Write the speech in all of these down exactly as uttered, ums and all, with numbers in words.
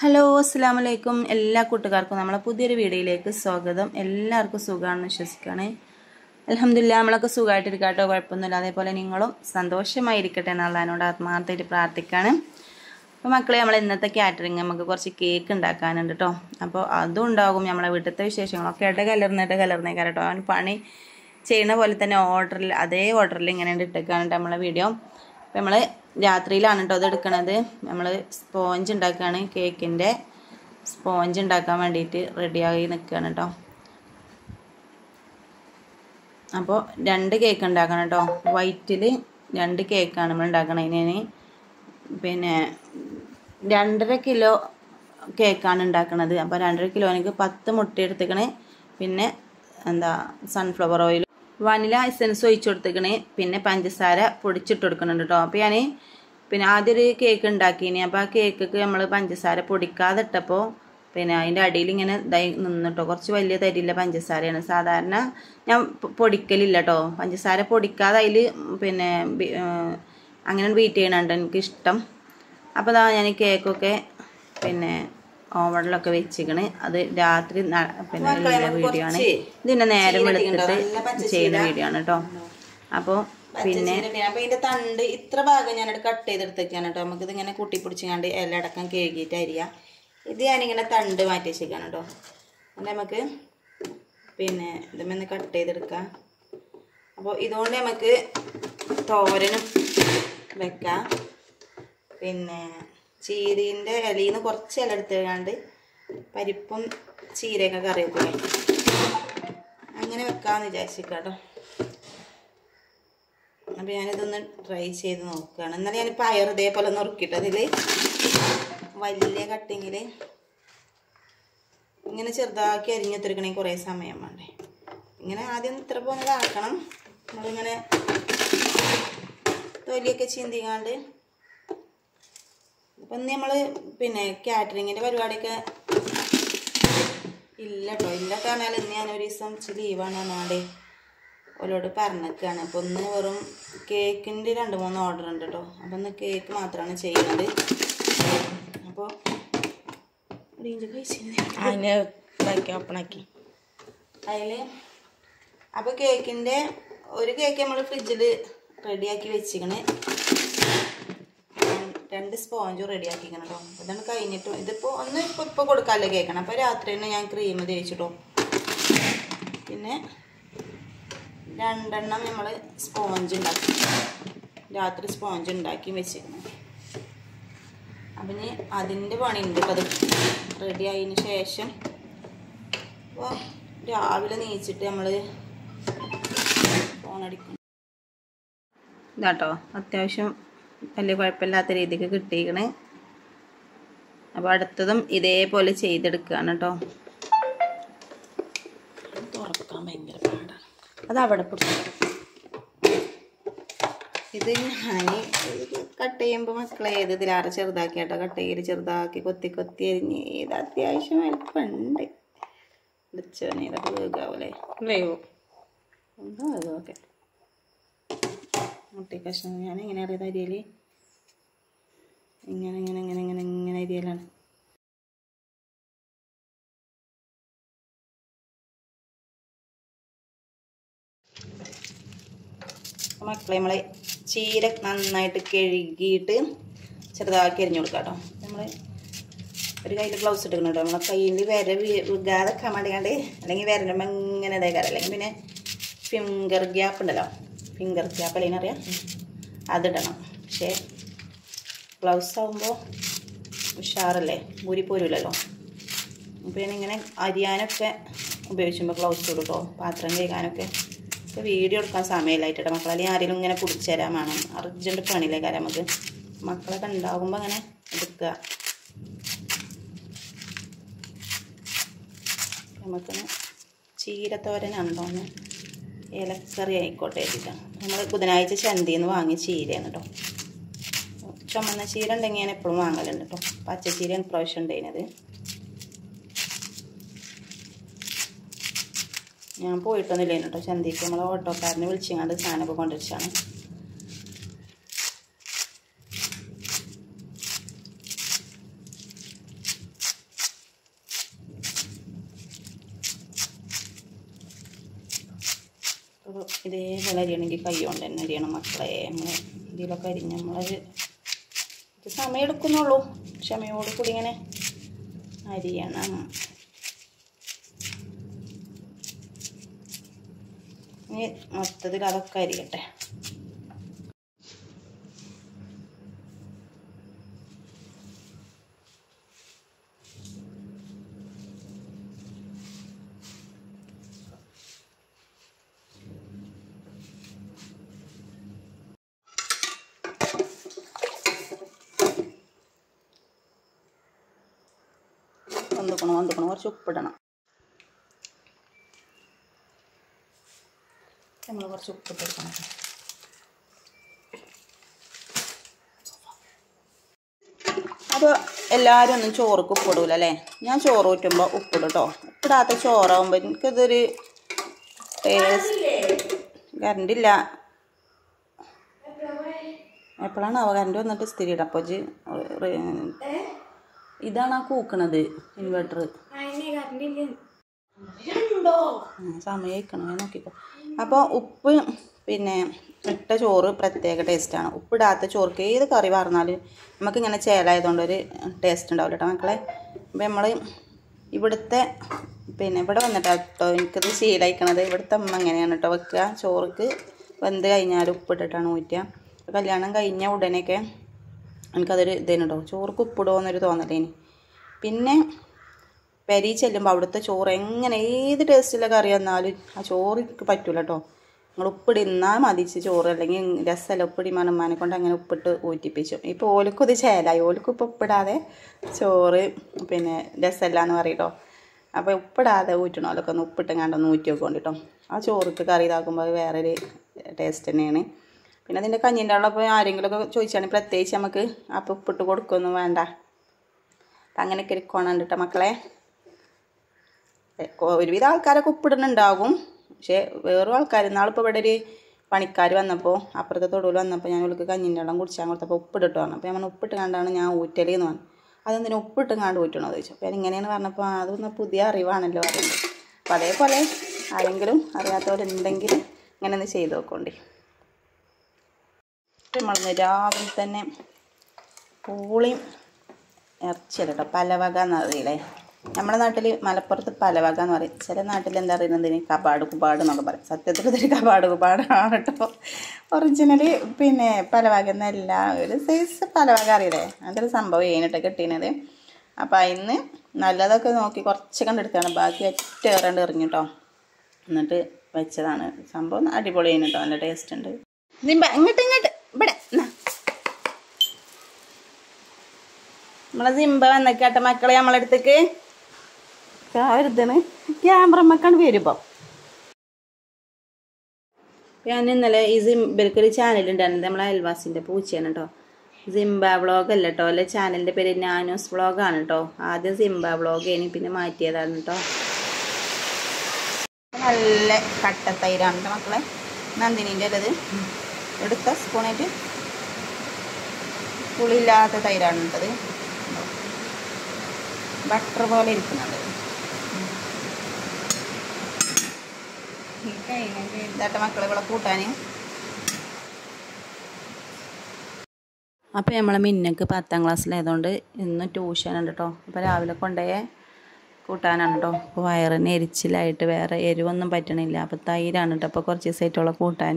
Hello അസ്സലാമു അലൈക്കും എല്ലാ കൂട്ടുകാർക്കും നമ്മളെ പുതിയൊരു വീഡിയോയിലേക്ക് സ്വാഗതം. എല്ലാവർക്കും സുഖമാണെന്ന് വിശ്വസിക്കുകയാണ്. അൽഹംദുലില്ലാ നമ്മളൊക്കെ സുഖമായിട്ടിരിക്കട്ടോ, കുഴപ്പമൊന്നുമില്ല. അതേപോലെ നിങ്ങളും സന്തോഷമായിരിക്കട്ടെ എന്ന് അള്ളാഹിനോട് ആത്മാർത്ഥമായിട്ട് പ്രാർത്ഥിക്കുകയാണ്. അപ്പോൾ മക്കളെ, നമ്മൾ ഇന്നത്തെ കാറ്ററിങ് നമുക്ക് കുറച്ച് കേക്ക് ഉണ്ടാക്കാനുണ്ട് കേട്ടോ. അപ്പോൾ അതും ഉണ്ടാകും. നമ്മളെ വീട്ടിലത്തെ വിശേഷങ്ങളൊക്കെ ഇട കലർന്നിട്ട് കലർന്നേക്കാരം കേട്ടോ. അവൻ പണി ചെയ്യുന്ന പോലെ തന്നെ ഓർഡറിൽ അതേ ഓർഡറിൽ ഇങ്ങനെ ഇട്ടേക്കാണ് നമ്മളെ വീഡിയോ. അപ്പോൾ നമ്മൾ രാത്രിയിലാണ് കേട്ടോ അത് എടുക്കണത്. നമ്മൾ സ്പോഞ്ച് ഉണ്ടാക്കുകയാണ്, കേക്കിൻ്റെ സ്പോഞ്ച് ഉണ്ടാക്കാൻ വേണ്ടിയിട്ട് റെഡിയായി നിൽക്കുകയാണ് കേട്ടോ. അപ്പോൾ രണ്ട് കേക്ക് ഉണ്ടാക്കണം കേട്ടോ. വൈറ്റിൽ രണ്ട് കേക്കാണ് നമ്മൾ ഉണ്ടാക്കണതിന്. പിന്നെ രണ്ടര കിലോ കേക്കാണ് ഉണ്ടാക്കുന്നത്. അപ്പോൾ രണ്ടര കിലോനിക്ക് പത്ത് മുട്ട എടുത്തേക്കണേ. പിന്നെ എന്താ സൺഫ്ലവർ ഓയിൽ, വനില എസൻസ് ഒഴിച്ചു കൊടുത്തേക്കണേ. പിന്നെ പഞ്ചസാര പൊടിച്ചിട്ട് കൊടുക്കുന്നുണ്ട് കേട്ടോ. അപ്പോൾ ഞാൻ പിന്നെ ആദ്യം ഒരു കേക്ക് ഉണ്ടാക്കിയിനി. അപ്പോൾ ആ കേക്കൊക്കെ നമ്മൾ പഞ്ചസാര പൊടിക്കാതെ ഇട്ടപ്പോൾ പിന്നെ അതിൻ്റെ അടിയിൽ ഇങ്ങനെ ഇതായി നിന്നിട്ടോ. കുറച്ച് വലിയ തരിയില്ല പഞ്ചസാരയാണ്. സാധാരണ ഞാൻ പൊടിക്കലില്ല കേട്ടോ. പഞ്ചസാര പൊടിക്കാതെ അതിൽ പിന്നെ അങ്ങനെ ബീറ്റ് ചെയ്യണുണ്ട് എനിക്കിഷ്ടം. അപ്പോൾ അതാ ഞാൻ കേക്കൊക്കെ പിന്നെ ഓവണിലൊക്കെ വെച്ചിക്കണ്. അത് രാത്രി പിന്നെ വീഡിയോ ആണ്. ഇതിൻ്റെ നേരം എടുത്തിട്ട് ചെയ്യുന്ന വീഡിയോ ആണ് കേട്ടോ. അപ്പോൾ പിന്നെ അപ്പോൾ ഇതിൻ്റെ തണ്ട് ഇത്ര ഭാഗം ഞാനത് കട്ട് ചെയ്തെടുത്തേക്കാണ് കേട്ടോ. നമുക്കിത് ഇങ്ങനെ കൂട്ടിപ്പിടിച്ചാണ്ട് എല്ലാം അടക്കം കഴുകിയിട്ട് അരിയാം. ഇത് ഞാനിങ്ങനെ തണ്ട് മാറ്റി വെച്ചേക്കാണ് കേട്ടോ. അത് നമുക്ക് പിന്നെ ഇതുമെന്ന് കട്ട് ചെയ്തെടുക്കാം. അപ്പോൾ ഇതുകൊണ്ട് നമുക്ക് തോരനും വെക്കാം. പിന്നെ ചീരീൻ്റെ ഇലയിൽ നിന്ന് കുറച്ച് ഇല എടുത്തുകൊണ്ട് പരിപ്പും ചീരയൊക്കെ കറി വെക്കുക, അങ്ങനെ വെക്കാമെന്ന് വിചാരിച്ചിരിക്കാം കേട്ടോ. അപ്പോൾ ഞാനിതൊന്ന് ട്രൈ ചെയ്ത് നോക്കുകയാണ്. എന്നാലും ഞാൻ പയർ ഇതേപോലെ നുറുക്കിയിട്ട് അതിൽ വലിയ കട്ടിങ്ങിൽ ഇങ്ങനെ ചെറുതാക്കി അരിഞ്ഞെത്തിരിക്കണമെങ്കിൽ കുറേ സമയം വേണ്ടേ. ഇങ്ങനെ ആദ്യം ഇത്ര പോകുന്നതാക്കണം. നമ്മളിങ്ങനെ തൊലിയൊക്കെ ചീന്തിക്കാണ്ട്. അപ്പം ഇന്ന് നമ്മൾ പിന്നെ കാറ്ററിങ്ങിൻ്റെ പരിപാടിയൊക്കെ ഇല്ല കേട്ടോ. ഇല്ല പറഞ്ഞാൽ ഇന്ന് ഞാനൊരു ദിവസം ലീവാണ് എന്നാണ്ടേ ഓരോട് പറഞ്ഞേക്കാണ്. അപ്പോൾ ഒന്ന് വെറും കേക്കിൻ്റെ രണ്ട് മൂന്ന് ഓർഡർ ഉണ്ട് കേട്ടോ. അപ്പം ഇന്ന് കേക്ക് മാത്രമാണ് ചെയ്യുന്നത്. അപ്പോൾ അതിന് ഇതാക്കി ഓപ്പണാക്കി അതിൽ അപ്പോൾ കേക്കിൻ്റെ ഒരു കേക്ക് നമ്മൾ ഫ്രിഡ്ജിൽ റെഡിയാക്കി വെച്ചിക്കണ്. രണ്ട് സ്പോഞ്ചും റെഡിയാക്കിക്കണം കേട്ടോ. ഇതാണ് കഴിഞ്ഞിട്ടും ഇതിപ്പോൾ ഒന്ന് ഇപ്പോൾ ഇപ്പോൾ കൊടുക്കാമല്ലോ കേൾക്കണം. അപ്പോൾ രാത്രി തന്നെ ഞാൻ ക്രീം തേച്ചിട്ടോ. പിന്നെ രണ്ടെണ്ണം നമ്മൾ സ്പോഞ്ച് ഉണ്ടാക്കി രാത്രി സ്പോഞ്ച് ഉണ്ടാക്കി വെച്ചിരിക്കണം. അപ്പം ഇനി അതിൻ്റെ പണിയുണ്ട് കേട്ടോ. അത് റെഡി ആയതിന് ശേഷം അപ്പോൾ രാവിലെ നീച്ചിട്ട് നമ്മൾ ഫോണടിക്കണം. ഇതാട്ടോ അത്യാവശ്യം വലിയ കുഴപ്പമില്ലാത്ത രീതിക്ക് കിട്ടിയിരിക്കണേ. അപ്പോൾ അടുത്തതും ഇതേപോലെ ചെയ്തെടുക്കുകയാണ് കേട്ടോ. തുറക്കാൻ ഭയങ്കര പാടാണ്. അത് അവിടെ പിടിച്ചു. ഇത് ഞാൻ കട്ട് ചെയ്യുമ്പോൾ മക്കളെ ഏത് ഇതിലാറ് ചെറുതാക്കി കേട്ടോ കട്ട് ചെയ്ത് ചെറുതാക്കി കൊത്തി കൊത്തി അരിഞ്ഞ് ഇത് അത്യാവശ്യം വലിപ്പമുണ്ട്. വിളിച്ചോനെ ഇതൊക്കെ വേഗാവൂലേ? വേവോ ഒന്നും വേഗമൊക്കെ മുട്ടി കഷ്ണം ഞാൻ ഇങ്ങനെ അറിയാത്ത അരിയൽ ഇങ്ങനെ ഇങ്ങനെ ഇങ്ങനെ ഇങ്ങനെ ഇങ്ങനെ അരിയലാണ്. മക്കളെ നമ്മളെ ചീര നന്നായിട്ട് കഴുകിയിട്ട് ചെറുതാക്കി അരിഞ്ഞു കൊടുക്കാം കേട്ടോ. നമ്മൾ ഒരു കയ്യിൽ ഗ്ലൗസ് ഇട്ടിക്കണം കേട്ടോ. നമ്മളെ കയ്യിൽ വിര വികാതെക്കാൻ വേണ്ടിയാണ്ട് അല്ലെങ്കിൽ വിരലുമ്പോൾ ഇങ്ങനെ ഇതേക്കാരം. അല്ലെങ്കിൽ പിന്നെ ഫിംഗർ ഗ്യാപ്പ് ഉണ്ടല്ലോ, ഫിംഗർ ഗ്യാപ്പ് അല്ലെങ്കിൽ അറിയാം, അതിടണം. പക്ഷേ ഗ്ലൗസ് ആകുമ്പോൾ ഉഷാറല്ലേ, ഊരി പോരില്ലല്ലോ. അപ്പോൾ ഞാനിങ്ങനെ അരിയാനൊക്കെ ഉപയോഗിച്ചുമ്പോൾ ഗ്ലൗസ് കൊടുക്കോ, പാത്രം കഴുകാനൊക്കെ. ഇപ്പോൾ വീഡിയോ എടുക്കാൻ സമയമില്ലായിട്ടോ മക്കളെ. അല്ലെങ്കിൽ ആരെങ്കിലും ഇങ്ങനെ പിടിച്ചു തരാൻ വേണം. അർജൻറ്റ് പണിയിലേക്കാരം നമുക്ക്. മക്കളൊക്കെ ഉണ്ടാകുമ്പോൾ അങ്ങനെ എടുക്കുക. നമുക്കിന് ചീരത്തോരനുണ്ടോന്ന് ഇലക്കറി ആയിക്കോട്ടെ എഴുതിയിട്ടാണ്. നമ്മൾ ബുധനാഴ്ച ചന്തയിൽ നിന്ന് വാങ്ങിയ ചീരയാണ് കേട്ടോ. ചുമന്ന ചീര ഉണ്ടെങ്കിൽ ഞാൻ എപ്പോഴും വാങ്ങലുണ്ട് കേട്ടോ. പച്ചച്ചീരയാണ് പ്രാവശ്യം ഉണ്ടായിരുന്നത്. ഞാൻ പോയിട്ടൊന്നുമില്ല കേട്ടോ ചന്തയ്ക്ക്. നമ്മൾ ഓട്ടോക്കാരനെ വിളിച്ചങ്ങാണ്ട് സാധനമൊക്കെ കൊണ്ടുവച്ചാണ്. ഇതേപോലെ അരിയണമെങ്കിൽ കൈ കൊണ്ട് തന്നെ അരിയണം മക്കളെ. നമ്മൾ ഇതിലൊക്കെ അരിഞ്ഞ് നമ്മളൊരു ഇത് സമയം എടുക്കുന്നുള്ളൂ, ക്ഷമയോട് കൂടി ഇങ്ങനെ അരിയണം. ഇനി മൊത്തത്തിൽ അതൊക്കെ അരിയട്ടെ. വന്നിക്കണം വന്നിക്കണം കുറച്ച് ഉപ്പിടണം. നമ്മൾ കുറച്ച് ഉപ്പിട്ട് കൊടുക്കണം. അപ്പോൾ എല്ലാവരും ഒന്നും ചോർക്ക് ഉപ്പിടൂല അല്ലേ? ഞാൻ ചോറ് ഊറ്റുമ്പോൾ ഉപ്പിടും കേട്ടോ. ഉപ്പിടാത്ത ചോറാകുമ്പോൾ എനിക്കതൊരു ടേസ്റ്റ്. കറണ്ടില്ല. എപ്പോഴാണ് അവ കറണ്ട് വന്നിട്ട് സ്ഥിരം അപ്പോൾ ഇതാണ് ആ കൂക്കണത് ഇൻവെർട്ടർ. സമയം വയ്ക്കണം നോക്കിക്കോ. അപ്പോൾ ഉപ്പ് പിന്നെ ഇട്ട ചോറ് പ്രത്യേക ടേസ്റ്റാണ്. ഉപ്പിടാത്ത ചോർക്ക് ഏത് കറി പറഞ്ഞാലും നമുക്കിങ്ങനെ ചേലായതുകൊണ്ട് ഒരു ടേസ്റ്റ് ഉണ്ടാവില്ല കേട്ടോ മക്കളെ. അപ്പോൾ നമ്മൾ ഇവിടുത്തെ പിന്നെ ഇവിടെ വന്നിട്ടാണ് കേട്ടോ എനിക്കത് ശീലമായിക്കണത്. ഇവിടുത്തെ അമ്മ എങ്ങനെയാണ് കേട്ടോ വെക്കുക. ചോർക്ക് വെന്ത് കഴിഞ്ഞാൽ ഉപ്പിട്ടിട്ടാണ് ഊറ്റുക. കല്യാണം കഴിഞ്ഞ ഉടനെയൊക്കെ എനിക്കതൊരു ഇതേനു കേട്ടോ, ചോർക്ക് ഉപ്പിടുമോ എന്നൊരു തോന്നലേനി. പിന്നെ പെരി ചെല്ലുമ്പോൾ അവിടുത്തെ ചോറ് എങ്ങനെ ഏത് ടേസ്റ്റിലെ കറി വന്നാലും ആ ചോറ് എനിക്ക് പറ്റൂല കേട്ടോ. നിങ്ങൾ ഉപ്പിടിന്നാൽ മതിച്ച് ചോറ്, അല്ലെങ്കിൽ രസമല്ല ഉപ്പിടി മണമാനെ കൊണ്ട് അങ്ങനെ ഉപ്പിട്ട് ഊറ്റിപ്പിച്ചു. ഇപ്പോൾ ഓലക്കും ഇത് ചേലായി. ഓലക്കും ഇപ്പോൾ ഉപ്പിടാതെ ചോറ് പിന്നെ രസമല്ല എന്ന് പറയട്ടോ. അപ്പോൾ ഉപ്പിടാതെ ഊറ്റണമല്ലൊക്കെ ഒന്ന് ഉപ്പിട്ട് കണ്ടൊന്ന് ഊറ്റി വെക്കൊണ്ടിട്ടോ. ആ ചോറിക്ക് കറി ഇതാക്കുമ്പോൾ അത് വേറൊരു ടേസ്റ്റ് തന്നെയാണ്. പിന്നെ അതിൻ്റെ കഞ്ഞിൻ്റെ ഉള്ളപ്പോൾ ആരെങ്കിലുമൊക്കെ ചോദിച്ചാണെങ്കിൽ പ്രത്യേകിച്ച് നമുക്ക് അപ്പോൾ ഉപ്പിട്ട് കൊടുക്കുകയൊന്നും വേണ്ട. അപ്പം അങ്ങനെയൊക്കെ ഒരു കോണുണ്ട് കേട്ടോ മക്കളെ. ഒരുവിധ ആൾക്കാരൊക്കെ ഉപ്പിടുന്നുണ്ടാകും. പക്ഷേ വേറൊരു ആൾക്കാർ ഇന്നാളിപ്പോൾ ഇവിടെ ഒരു പണിക്കാർ വന്നപ്പോൾ അപ്പുറത്തെ തൊടുവിൽ വന്നപ്പോൾ ഞാൻ അവൾക്ക് കഞ്ഞിൻ്റെ വെള്ളം കുടിച്ചാൽ കൊടുത്തപ്പോൾ ഉപ്പിട്ട് പറഞ്ഞു. അപ്പോൾ ഞാൻ ഉപ്പിട്ട് കണ്ടാണ് ഞാൻ ഊറ്റലി എന്ന് പറഞ്ഞു. അതെന്തിനും ഉപ്പിട്ട് കണ്ട് ഊറ്റണമെന്ന് ചോദിച്ചു. അപ്പോൾ ഇങ്ങനെയാണ് പറഞ്ഞപ്പോൾ അതൊന്ന് പുതിയ അറിവാണല്ലോ പറയുന്നത്. അപ്പോൾ അതേപോലെ ആരെങ്കിലും അറിയാത്തവരുണ്ടെങ്കിൽ ഇങ്ങനെ ഒന്ന് ചെയ്ത് നോക്കോണ്ടി. നമ്മളന്ന് രാവിലെ തന്നെ പൂളിയും ഇറച്ചിയല്ല കേട്ടോ, പലവക എന്നറിയില്ലേ. നമ്മുടെ നാട്ടിൽ മലപ്പുറത്ത് പലവക എന്ന് പറയും. ചില നാട്ടിൽ എന്താ പറയുന്നതിന് കപാട് കുപാട് എന്നൊക്കെ പറയും. സത്യത്തിൽ ഇതൊരു കപാട് കുപാടാണ് കേട്ടോ. ഒറിജിനൽ പിന്നെ പലവക എന്നല്ല, ഒരു സൈസ് പലവക അറിയില്ലേ, അതൊരു സംഭവം കഴിഞ്ഞിട്ട് കിട്ടിയത്. അപ്പം അതിന് നല്ലതൊക്കെ നോക്കി കുറച്ച് കണ്ടെടുത്താണ്, ബാക്കി ഒറ്റ ഏറണ്ട് എറിഞ്ഞു കേട്ടോ. എന്നിട്ട് വെച്ചതാണ്. സംഭവം അടിപൊളി കഴിഞ്ഞിട്ടോ, നല്ല ടേസ്റ്റ് ഉണ്ട്. ഇങ്ങോട്ട് ഇങ്ങോട്ട് ഇവിടെ നമ്മളെ സിംബ വന്നേക്കാട്ടെ മക്കളെ നമ്മളടുത്തേക്ക്. കാരുതാണ് ക്യാമറമ്മക്കാണ് വരുമ്പോൾ. ഞാൻ ഇന്നലെ ഈ സിംബൽക്കൊരു ചാനലുണ്ടായിരുന്നു, നമ്മളെ അയൽവാസിൻ്റെ പൂച്ചയാണ് കേട്ടോ. സിംബ വ്ളോഗ് അല്ല കേട്ടോ, അല്ലെ ചാനലിൻ്റെ പേര് നാനൂസ് വ്ളോഗാണ് കേട്ടോ. ആദ്യം സിംബ വ്ളോഗ് ഇനി പിന്നെ മാറ്റിയതാണ് കേട്ടോ. നല്ല കട്ടത്തൈരാണ് കേട്ടോ മക്കളെ, നന്ദിനീൻ്റെ ഉള്ളത്. എടുത്ത സ്പൂണായിട്ട് പുളിയില്ലാത്ത തൈരാണ് ഇട്ടത്. ബട്ടർ പോലെ ഇരിക്കുന്നുണ്ട്. ഇതാട്ട മക്കളെ ഇവിടെ കൂട്ടാൻ. അപ്പോൾ നമ്മളെ മിന്നക്ക് പത്താം ക്ലാസ്സിലായതുകൊണ്ട് ഇന്ന് ട്യൂഷൻ ഉണ്ട് കേട്ടോ. അപ്പോൾ രാവിലെ കൊണ്ടുപോയ കൂട്ടാനാണ് കേട്ടോ. അപ്പോൾ വയറിന് എരിച്ചിലായിട്ട് വേറെ എരിവൊന്നും പറ്റണില്ല. അപ്പോൾ തൈരാണ് കേട്ടോ അപ്പോൾ കുറച്ച് ദിവസമായിട്ടുള്ള കൂട്ടാൻ.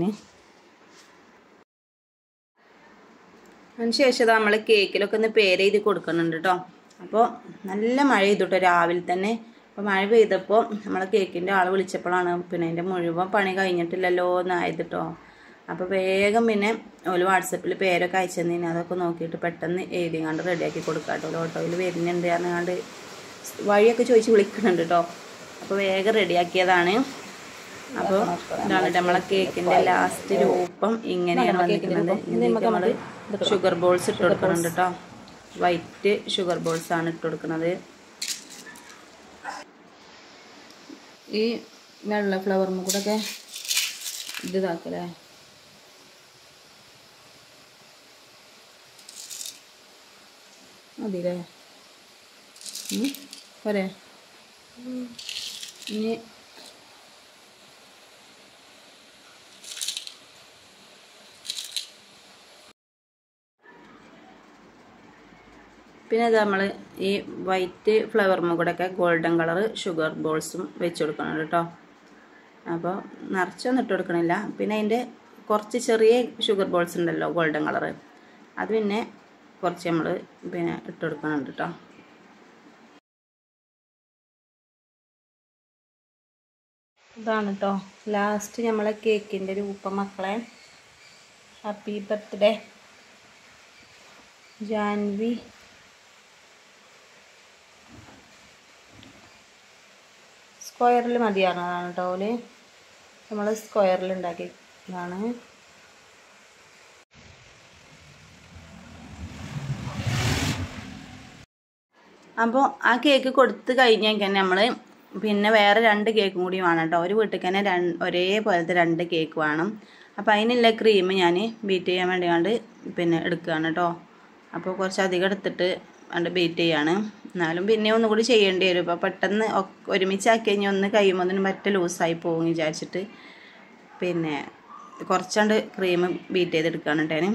അതിന് ശേഷം നമ്മൾ കേക്കിലൊക്കെ ഒന്ന് പേര് എഴുതി കൊടുക്കുന്നുണ്ട് കേട്ടോ. അപ്പോൾ നല്ല മഴ ചെയ്തു കേട്ടോ രാവിലെ തന്നെ. അപ്പോൾ മഴ പെയ്തപ്പോൾ നമ്മളെ കേക്കിൻ്റെ ആൾ വിളിച്ചപ്പോഴാണ് പിന്നെ അതിൻ്റെ മുഴുവൻ പണി കഴിഞ്ഞിട്ടില്ലല്ലോ എന്നായത് കേട്ടോ. അപ്പോൾ വേഗം പിന്നെ ഒരു വാട്സപ്പിൽ പേരൊക്കെ അയച്ചു തന്നെ അതൊക്കെ നോക്കിയിട്ട് പെട്ടെന്ന് എഴുതി കണ്ട് റെഡിയാക്കി കൊടുക്കാം കേട്ടോ. ഓട്ടോയിൽ വരുന്നുണ്ട് പറഞ്ഞാണ്ട് വഴിയൊക്കെ ചോദിച്ച് വിളിക്കുന്നുണ്ട് കേട്ടോ. അപ്പോൾ വേഗം റെഡിയാക്കിയതാണ്. അപ്പോൾ ഇതാണ് നമ്മളെ കേക്കിൻ്റെ ലാസ്റ്റ് രൂപം ഇങ്ങനെയാണ് വന്നിരിക്കുന്നത്. ഇതിലേക്ക് നമ്മൾ ഷുഗർ ബോൾസ് ഇട്ട് കൊടുക്കുന്നുണ്ട് കേട്ടോ. വൈറ്റ് ഷുഗർ ബോൾസ് ആണ് ഇട്ട് കൊടുക്കുന്നത്. ഈ വെള്ള ഫ്ലവറിന് കൂടെ ഒക്കെ ഇത് ഇതാക്കല്ലേ. മതില്ലേ പോരെ. ഇനി പിന്നെ ഇത് നമ്മൾ ഈ വൈറ്റ് ഫ്ലവർ കൂടെയൊക്കെ ഗോൾഡൻ കളർ ഷുഗർ ബോൾസും വെച്ച് കൊടുക്കണം കേട്ടോ. അപ്പോൾ നിറച്ചൊന്നും ഇട്ട് കൊടുക്കണില്ല. പിന്നെ അതിൻ്റെ കുറച്ച് ചെറിയ ഷുഗർ ബോൾസ് ഉണ്ടല്ലോ ഗോൾഡൻ കളറ്, അത് പിന്നെ കുറച്ച് നമ്മൾ പിന്നെ ഇട്ട് കൊടുക്കുന്നുണ്ട് കേട്ടോ. ഇതാണ് കേട്ടോ ലാസ്റ്റ് നമ്മളെ കേക്കിൻ്റെ രൂപം മക്കളെ. Happy birthday Janvi. സ്ക്വയറിൽ മതിയാകുന്നതാണ് കേട്ടോ. ഓല് നമ്മൾ സ്ക്വയറിൽ ഉണ്ടാക്കിയതാണ്. അപ്പോൾ ആ കേക്ക് കൊടുത്ത് കഴിഞ്ഞാൽ തന്നെ നമ്മൾ പിന്നെ വേറെ രണ്ട് കേക്കും കൂടി വേണം കേട്ടോ. ഒരു വീട്ടിൽ തന്നെ രണ്ട് ഒരേപോലത്തെ രണ്ട് കേക്ക് വേണം. അപ്പോൾ അതിനുള്ള ക്രീം ഞാൻ ബീറ്റ് ചെയ്യാൻ വേണ്ടി കണ്ട് പിന്നെ എടുക്കുകയാണ് കേട്ടോ. അപ്പോൾ കുറച്ച് അധികം എടുത്തിട്ട് കണ്ട് ബീറ്റ് ചെയ്യാണ്. എന്നാലും പിന്നെ ഒന്നും കൂടി ചെയ്യേണ്ടി വരും. ഇപ്പോൾ പെട്ടെന്ന് ഒരുമിച്ചാക്കി കഴിഞ്ഞാൽ ഒന്ന് കഴിയുമ്പോൾ ഒന്നിനും മറ്റേ ലൂസായി പോകും വിചാരിച്ചിട്ട് പിന്നെ കുറച്ചുകൊണ്ട് ക്രീം ബീറ്റ് ചെയ്തെടുക്കുകയാണ് കേട്ടോ.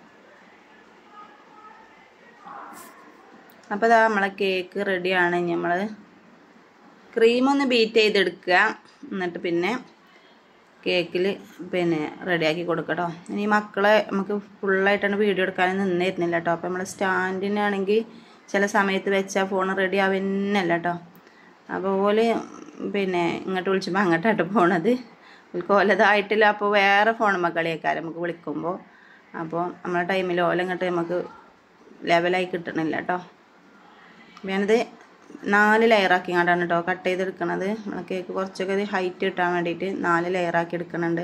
അപ്പോൾ ഇതാ നമ്മളെ കേക്ക് റെഡിയാണ്. നമ്മൾ ക്രീമൊന്ന് ബീറ്റ് ചെയ്തെടുക്കുക, എന്നിട്ട് പിന്നെ കേക്കിൽ പിന്നെ റെഡിയാക്കി കൊടുക്കട്ടോ. ഇനി മക്കളെ നമുക്ക് ഫുള്ളായിട്ടാണ് വീഡിയോ എടുക്കാനും നിന്നിരുന്നില്ല കേട്ടോ. അപ്പോൾ നമ്മൾ സ്റ്റാൻഡിനാണെങ്കിൽ ചില സമയത്ത് വെച്ചാൽ ഫോൺ റെഡി ആവുന്നല്ല കേട്ടോ. അപ്പോൾ ഓല് പിന്നെ ഇങ്ങോട്ട് വിളിച്ചുമ്പോൾ അങ്ങോട്ടായിട്ട് പോണത് ഓലതായിട്ടില്ല. അപ്പോൾ വേറെ ഫോൺ മക്കളിയേക്കാരം നമുക്ക് വിളിക്കുമ്പോൾ. അപ്പോൾ നമ്മളെ ടൈമിൽ ഓല ഇങ്ങോട്ട് നമുക്ക് ലെവലായി കിട്ടണില്ല കേട്ടോ. ഞാനിത് നാല് ലെയറാക്കി കൊണ്ടാണ് കേട്ടോ കട്ട് ചെയ്തെടുക്കണത്. നമ്മൾ കേക്ക് കുറച്ചൊക്കെ ഇത് ഹൈറ്റ് കിട്ടാൻ വേണ്ടിയിട്ട് നാല് ലെയറാക്കി എടുക്കുന്നുണ്ട്.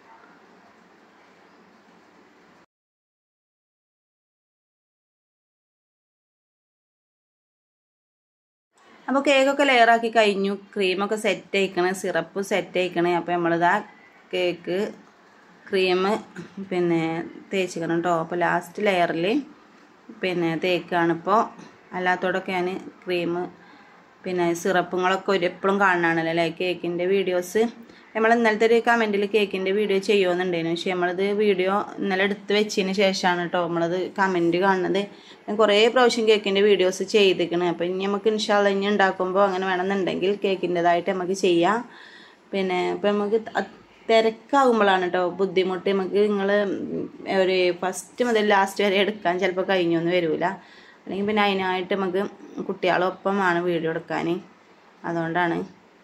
അപ്പോൾ കേക്കൊക്കെ ലെയറാക്കി കഴിഞ്ഞു. ക്രീമൊക്കെ സെറ്റ് ആയിക്കണ്, സിറപ്പ് സെറ്റ് ആയിക്കണ്. അപ്പോൾ നമ്മളിതാ കേക്ക് ക്രീം പിന്നെ തേച്ചിക്കണം കേട്ടോ. അപ്പോൾ ലാസ്റ്റ് ലെയറിൽ പിന്നെ തേക്കാണിപ്പോൾ. അല്ലാത്തോടൊക്കെ ഞാൻ ക്രീം പിന്നെ സിറപ്പുകളൊക്കെ ഒരു എപ്പോഴും കാണണമല്ലോ അല്ലേ കേക്കിൻ്റെ വീഡിയോസ്. നമ്മൾ ഇന്നലത്തെ ഒരു കമൻറ്റിൽ കേക്കിൻ്റെ വീഡിയോ ചെയ്യുമെന്നുണ്ടായിരുന്നു. പക്ഷേ നമ്മളിത് വീഡിയോ ഇന്നലെ എടുത്ത് വെച്ചതിന് ശേഷമാണ് കേട്ടോ നമ്മളത് കമൻറ്റ് കാണുന്നത്. കുറേ പ്രാവശ്യം കേക്കിൻ്റെ വീഡിയോസ് ചെയ്തിരിക്കണം. അപ്പോൾ ഇനി നമുക്ക് ഇൻഷാ അല്ലാഹ് ഇനി ഉണ്ടാക്കുമ്പോൾ അങ്ങനെ വേണമെന്നുണ്ടെങ്കിൽ കേക്കിൻ്റെതായിട്ട് നമുക്ക് ചെയ്യാം. പിന്നെ ഇപ്പം നമുക്ക് തിരക്കാകുമ്പോഴാണ് കേട്ടോ ബുദ്ധിമുട്ട്. നമുക്ക് നിങ്ങൾ ഒരു ഫസ്റ്റ് മുതൽ ലാസ്റ്റ് വരെ എടുക്കാൻ ചിലപ്പോൾ കഴിഞ്ഞൊന്നും വരില്ല. അല്ലെങ്കിൽ പിന്നെ അതിനായിട്ട് നമുക്ക് കുട്ടികളൊപ്പമാണ് വീഡിയോ എടുക്കാൻ. അതുകൊണ്ടാണ്.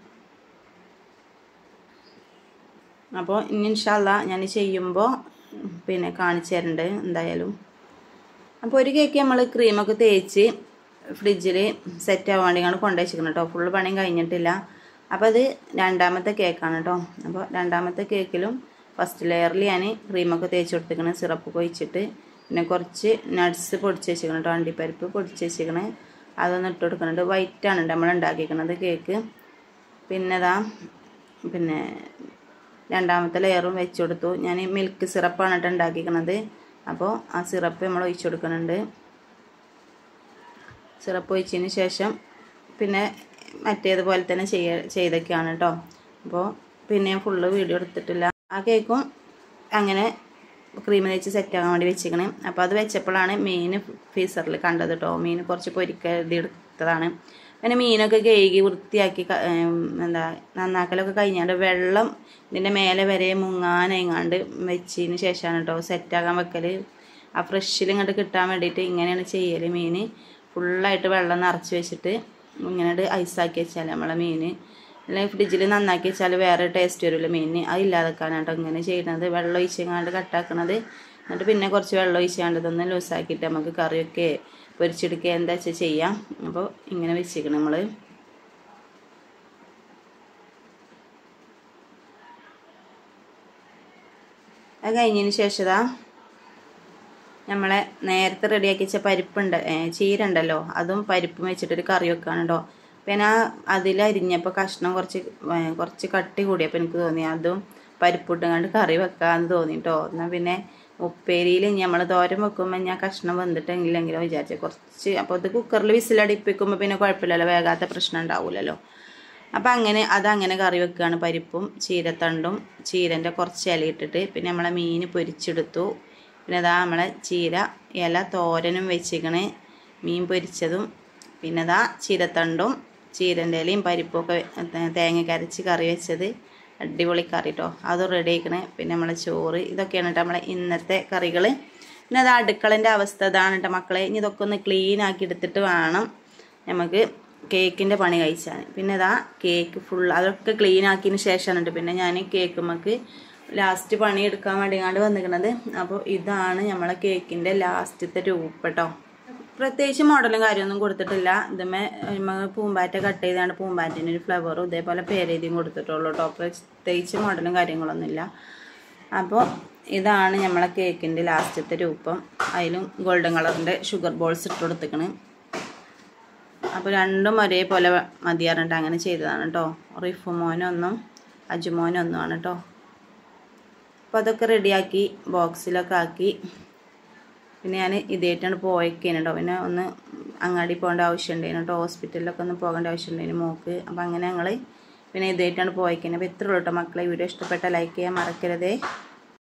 അപ്പോൾ ഇനി ഇൻഷാ അല്ലാഹ് ഞാൻ ചെയ്യുമ്പോൾ പിന്നെ കാണിച്ചു തരുന്നുണ്ട് എന്തായാലും. അപ്പോൾ ഒരു കേക്ക് നമ്മൾ ക്രീമൊക്കെ തേച്ച് ഫ്രിഡ്ജിൽ സെറ്റ് ആവാൻ വേണ്ടി കൊണ്ടുപോയി വെച്ചിരിക്കണം കേട്ടോ. ഫുള്ള് പണിയും കഴിഞ്ഞിട്ടില്ല. അപ്പോൾ അത് രണ്ടാമത്തെ കേക്കാണ് കേട്ടോ. അപ്പോൾ രണ്ടാമത്തെ കേക്കിലും ഫസ്റ്റ് ലെയറിൽ ഞാൻ ക്രീമൊക്കെ തേച്ച് കൊടുത്തിരിക്കണം, സിറപ്പ് ഒഴിച്ചിട്ട്. പിന്നെ കുറച്ച് നട്ട്സ് പൊടിച്ച് വെച്ചിരിക്കണം കേട്ടോ, അണ്ടിപ്പരിപ്പ് പൊടിച്ച് വെച്ചിരിക്കണം. അതൊന്ന് ഇട്ട് കൊടുക്കുന്നുണ്ട്. വൈറ്റാണ് നമ്മൾ ഉണ്ടാക്കിയിരിക്കുന്നത് കേക്ക്. പിന്നെ ഇതാ പിന്നെ രണ്ടാമത്തെ ലെയറും വെച്ച് കൊടുത്തു. ഞാൻ മിൽക്ക് സിറപ്പാണ് കേട്ടോ ഉണ്ടാക്കിയിരിക്കുന്നത്. അപ്പോൾ ആ സിറപ്പ് നമ്മൾ ഒഴിച്ചു കൊടുക്കുന്നുണ്ട്. സിറപ്പ് ഒഴിച്ചതിന് ശേഷം പിന്നെ മറ്റേതുപോലെ തന്നെ ചെയ്യ ചെയ്തൊക്കെയാണ് കേട്ടോ. അപ്പോൾ പിന്നെ ഫുള്ള് വീഡിയോ എടുത്തിട്ടില്ല. ആ കേക്കും അങ്ങനെ ക്രീം തേച്ച് സെറ്റാകാൻ വേണ്ടി വെച്ചിരിക്കണേ. അപ്പോൾ അത് വെച്ചപ്പോഴാണ് മീൻ ഫീസറിൽ കണ്ടത് കേട്ടോ. മീൻ കുറച്ച് പൊരിക്കരുതി എടുത്തതാണ്. പിന്നെ മീനൊക്കെ കഴുകി വൃത്തിയാക്കി എന്താ നന്നാക്കലൊക്കെ കഴിഞ്ഞാണ്ട് വെള്ളം ഇതിൻ്റെ മേലെ വരെ മുങ്ങാനെങ്ങാണ്ട് വെച്ചതിന് ശേഷമാണ് കേട്ടോ സെറ്റാകാൻ വെക്കൽ. ആ ഫ്രഷിൽ ഇങ്ങോട്ട് കിട്ടാൻ വേണ്ടിയിട്ട് ഇങ്ങനെയാണ് ചെയ്യൽ. മീൻ ഫുള്ളായിട്ട് വെള്ളം നിറച്ച് വെച്ചിട്ട് ഇങ്ങനെ ഐസാക്കി വെച്ചാൽ നമ്മളെ മീൻ അല്ലെങ്കിൽ ഫ്രിഡ്ജിൽ നന്നാക്കി വെച്ചാൽ വേറെ ടേസ്റ്റ് വരുമല്ലോ മീനിന്. അതില്ലാതെക്കാണ് കേട്ടോ ഇങ്ങനെ ചെയ്യുന്നത്. വെള്ളം ഒഴിച്ചങ്ങാണ്ട് കട്ടാക്കണത്. എന്നിട്ട് പിന്നെ കുറച്ച് വെള്ളം ഒഴിച്ചാണ്ട് ഇതൊന്ന് ലൂസാക്കിയിട്ട് നമുക്ക് കറിയൊക്കെ പൊരിച്ചെടുക്കുക എന്താ വെച്ചാൽ ചെയ്യാം. അപ്പോൾ ഇങ്ങനെ വെച്ചിരിക്കണം നമ്മൾ. അത് കഴിഞ്ഞതിന് ശേഷം ഇതാ നമ്മളെ നേരത്തെ റെഡിയാക്കി വെച്ച പരിപ്പുണ്ട് ചീര ഉണ്ടല്ലോ, അതും പരിപ്പും വെച്ചിട്ടൊരു കറി വെക്കാണ് കേട്ടോ. പിന്നെ അതിലരിഞ്ഞപ്പോൾ കഷ്ണം കുറച്ച് കുറച്ച് കട്ടി കൂടിയപ്പോൾ എനിക്ക് തോന്നി അതും പരിപ്പിട്ടുകൊണ്ട് കറി വെക്കാമെന്ന് തോന്നി കേട്ടോ. എന്നാൽ പിന്നെ ഉപ്പേരിയിൽ നമ്മൾ തോരൻ വെക്കുമ്പോൾ ഞാൻ കഷ്ണം വന്നിട്ടെങ്കിലെങ്കിലോ വിചാരിച്ചു കുറച്ച്. അപ്പോൾ ഇത് കുക്കറിൽ വിസിലടിപ്പിക്കുമ്പോൾ പിന്നെ കുഴപ്പമില്ലല്ലോ, വേഗാത്ത പ്രശ്നം ഉണ്ടാവില്ലല്ലോ. അപ്പോൾ അങ്ങനെ അതങ്ങനെ കറി വെക്കുകയാണ്. പരിപ്പും ചീരത്തണ്ടും ചീരൻ്റെ കുറച്ച് ഇല ഇട്ടിട്ട് പിന്നെ നമ്മളെ മീൻ പൊരിച്ചെടുത്തു. പിന്നെ അതാ നമ്മളെ ചീര ഇല തോരനും വെച്ചിക്കണേ. മീൻ പൊരിച്ചതും പിന്നെ ഇതാ ചീരത്തണ്ടും ചീരൻ്റെ ഇലയും പരിപ്പൊക്കെ തേങ്ങ കരച്ച് കറി വെച്ചത്, അടിപൊളി കറി കേട്ടോ, അത് റെഡി ആക്കണേ. പിന്നെ നമ്മളെ ചോറ്, ഇതൊക്കെയാണ് കേട്ടോ നമ്മളെ ഇന്നത്തെ കറികൾ. പിന്നെ അത് അടുക്കളൻ്റെ അവസ്ഥ ഇതാണ് കേട്ടോ മക്കളെ. ഇനി ഇതൊക്കെ ഒന്ന് ക്ലീൻ ആക്കി എടുത്തിട്ട് വേണം നമുക്ക് കേക്കിൻ്റെ പണി കഴിച്ചാൽ. പിന്നെ ഇതാ കേക്ക് ഫുൾ അതൊക്കെ ക്ലീൻ ആക്കിയതിന് ശേഷമാണ് കേട്ടോ പിന്നെ ഞാൻ കേക്ക് നമുക്ക് ലാസ്റ്റ് പണി എടുക്കാൻ വേണ്ടിങ്ങാണ്ട് വന്നിരിക്കുന്നത്. അപ്പോൾ ഇതാണ് നമ്മളെ കേക്കിൻ്റെ ലാസ്റ്റത്തെ രൂപ കേട്ടോ. പ്രത്യേകിച്ച് മോഡലും കാര്യമൊന്നും കൊടുത്തിട്ടില്ല. ഇതുമേ നമ്മൾ പൂമ്പാറ്റ കട്ട് ചെയ്താണ് പൂമ്പാറ്റേൻ്റെ ഒരു ഫ്ലവറും ഇതേപോലെ പേരെഴുതിയും കൊടുത്തിട്ടുള്ളൂ കേട്ടോ. പ്രത്യേകിച്ച് മോഡലും കാര്യങ്ങളൊന്നുമില്ല. അപ്പോൾ ഇതാണ് നമ്മളെ കേക്കിൻ്റെ ലാസ്റ്റത്തെ രൂപം. അതിലും ഗോൾഡൻ കളറിൻ്റെ ഷുഗർ ബോൾസ് ഇട്ട് കൊടുത്തിക്കണ്. അപ്പോൾ രണ്ടും ഒരേപോലെ മതിയാറുണ്ട് അങ്ങനെ ചെയ്തതാണ് കേട്ടോ. റിഫുമോനൊന്നും അജുമോനൊന്നുമാണ് കേട്ടോ. അപ്പോൾ അതൊക്കെ റെഡിയാക്കി ബോക്സിലൊക്കെ ആക്കി. പിന്നെ ഞാൻ ഇതായിട്ടാണ് പോയേക്കേന് കേട്ടോ. പിന്നെ ഒന്ന് അങ്ങാടി പോകേണ്ട ആവശ്യമുണ്ടായിരുന്നു കേട്ടോ, ഹോസ്പിറ്റലിലൊക്കെ ഒന്ന് പോകേണ്ട ആവശ്യമുണ്ടായിരുന്നു മോക്ക്. അപ്പോൾ അങ്ങനെ ഞങ്ങൾ പിന്നെ ഇതായിട്ടാണ് പോയേക്കേന്. അപ്പോൾ ഇത്രയുള്ളൂ കേട്ടോ മക്കളെ. വീഡിയോ ഇഷ്ടപ്പെട്ട ലൈക്ക് ചെയ്യാൻ മറക്കരുതേ.